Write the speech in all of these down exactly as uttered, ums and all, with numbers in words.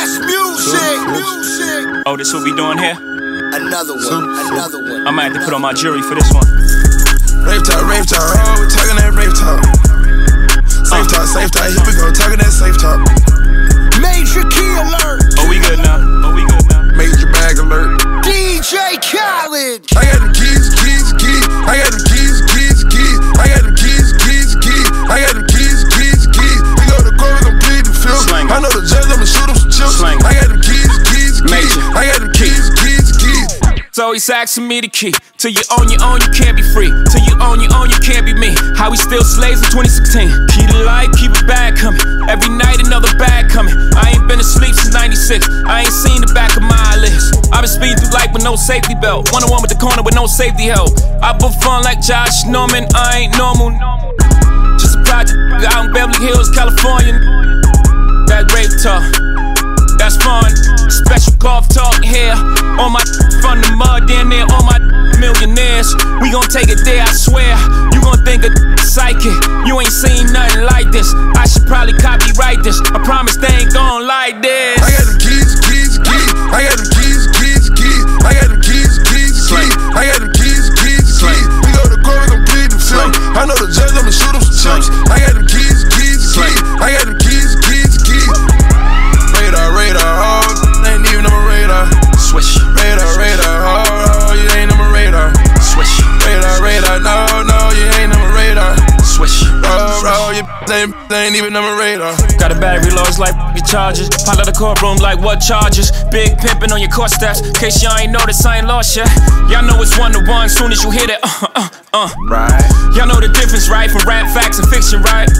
Music, music. Oh, this what we doing here? Another one, another one. I might have to put on my jury for this one. Rave talk, rave talk, oh, we talking that rave talk. Safe talk, safe talk, here we go, talking that safe talk. Major key alert. Oh, we good now. Oh, we good now. Major bag alert. D J Khaled. I got them keys, keys, keys. I got them keys, keys, keys. I got them keys, keys, keys. I got them keys, keys, keys. We go to court, we gon' plead the field. I know the judge, I'ma shoot him some chips. I got them keys, keys, keys. Major. I got them keys, keys, keys. So he's asking me the key. Till you own your own, you can't be free. Till you own your own, you can't be me. How we still slaves in twenty sixteen. Key to life, keep it bag coming. Every night another bag coming. I ain't been asleep since ninety-six. I ain't seen the back of my eyelids. I've been speeding through life with no safety belt. one oh one with the corner with no safety help. I put fun like Josh Norman. I ain't normal. Just a project out in Beverly Hills, California. That rape talk, that's fun. Special golf talk here. On my from the mud, down there, all my millionaires. We gon' take it there, I swear. You gon' think a psychic. You ain't seen nothing like this. I should probably copyright this. I promise they ain't gon' like this. I got them keys, keys, keys. I got them keys, keys, keys. I got them keys, keys, keys. I got them keys, keys, keys. We go to court, we gon' plead the film. I know the judge, I'ma shoot him some chips. I got them keys, keys, keys. I got them keys, keys, keys. Radar, radar, oh, ain't even on my radar. Swish. Radar, radar, oh, oh, you ain't on my radar. Swish. Radar, radar, no, no, you ain't on my radar. Swish. Oh, oh, you ain't, ain't even on my radar. Got a battery low, it's like your charges. Pop out the courtroom like what charges? Big pimpin' on your court steps. Case y'all ain't noticed, I ain't lost yet. Y'all know it's one to one, soon as you hit it. Uh, uh, uh. Right. Y'all know the difference, right? From rap, facts, and fiction, right?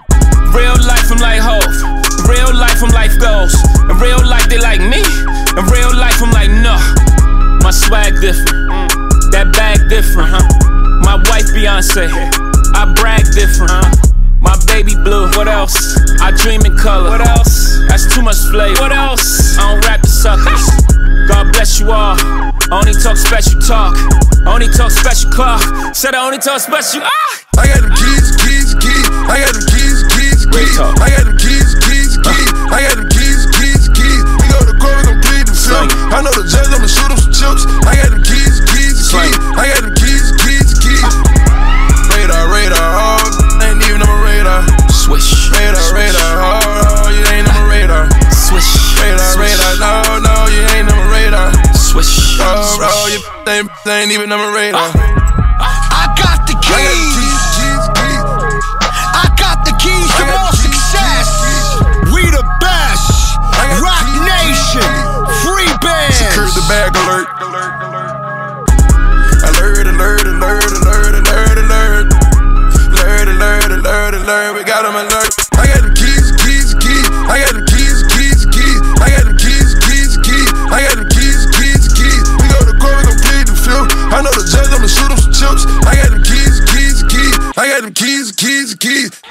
Real life, I'm like Hov. In real life, I'm life goes. In real life, they like me. In real life, I'm like, no. My swag different. That bag different, huh? My wife, Beyonce. I brag different, huh? My baby blue. What else? I dream in color. What else? That's too much flavor. What else? I don't rap the suckers. God bless you all. I only talk special talk. I only talk special clock. Said I only talk special. Ah! I got them keys, keys, keys. I got them keys, keys, keys. I got them keys, keys, keys. I got them keys, keys, keys. We go to court, we gon' plead the film. I know the judge, I'ma shoot him some chips. I got them keys, keys, keys. I got them keys, keys, keys. Radar, radar, oh, ain't even on my radar. Swish. Radar, radar, oh, oh, you ain't on my radar. Swish. Radar, radar, no, no, you ain't on my radar. Swish. Oh, oh, you ain't, ain't even on my radar. I got the I got the keys. keys, keys, keys. I got the keys to I got more the keys, success. keys, We the best. I got the Rock keys, Nation. keys. Free Secure bands. the bag alert. Alert, alert, alert, alert, alert, alert. Alert, alert, alert, alert. We got them alert. I got them keys, keys, keys. I got them keys, keys, keys. I got them keys, keys, keys. I got them keys, keys, keys. We go to court, we gon' plead the field. I know the judge, I'ma shoot him some chips. I got them keys, keys, keys. I got them keys, keys, keys.